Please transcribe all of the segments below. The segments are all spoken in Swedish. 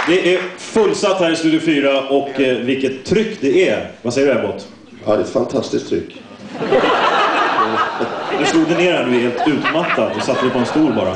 Det är fullsatt här i Studio 4 och vilket tryck det är. Vad säger du, Ebbot? Ja, det är ett fantastiskt tryck. Du slog dig ner här nu helt utmattad och satte dig på en stol bara.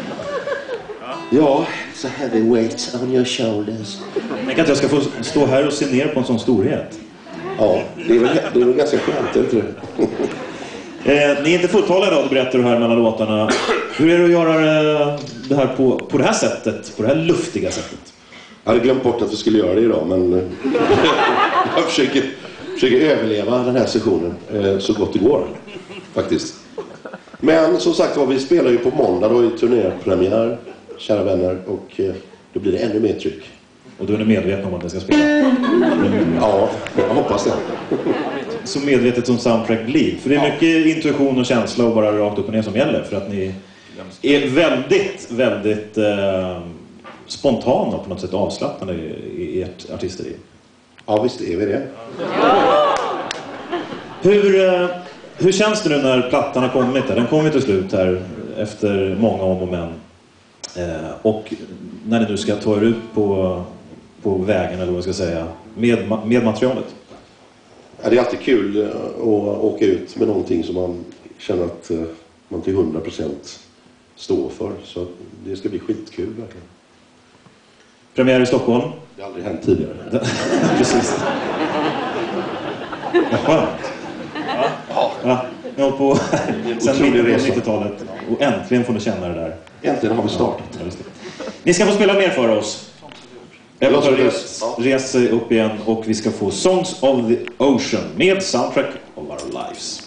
Ja, it's a heavy weight on your shoulders. Tänk att jag ska få stå här och se ner på en sån storhet. Ja, det är väl ganska skönt, inte det? Ni är inte fulltaliga idag, berättar du här mellan låtarna. Hur är det att göra det här på det här sättet, på det här luftiga sättet? Jag hade glömt bort att vi skulle göra det idag, men jag försöker överleva den här sessionen så gott det går, faktiskt. Men som sagt var, vi spelar ju på måndag då i turnépremiär, kära vänner, och då blir det ännu mer tryck. Och då är ni medvetna om att ni ska spela? Ja, jag hoppas det. Så medvetet som soundtrack blir. För det är mycket intuition och känsla och bara rakt upp och ner som gäller. För att ni är väldigt spontana och på något sätt avslappnade i ert artisteri. Ja, visst är vi det. Hur känns det nu när plattan har kommit här? Den kommer till slut här efter många om och men. Och när ni nu ska ta er ut på vägen, eller vad jag ska säga, med materialet. Ja, det är alltid kul att åka ut med någonting som man känner att man till 100% står för. Så det ska bli skitkul verkligen. Premiär i Stockholm. Det har aldrig hänt tidigare. Precis. Vad skönt. Ja. Jag har på sen mitten på 90-talet och äntligen får ni känna det där. Äntligen har vi startat. Ni ska få spela mer för oss. Res upp igen och vi ska få Songs of the Ocean med Soundtrack of Our Lives.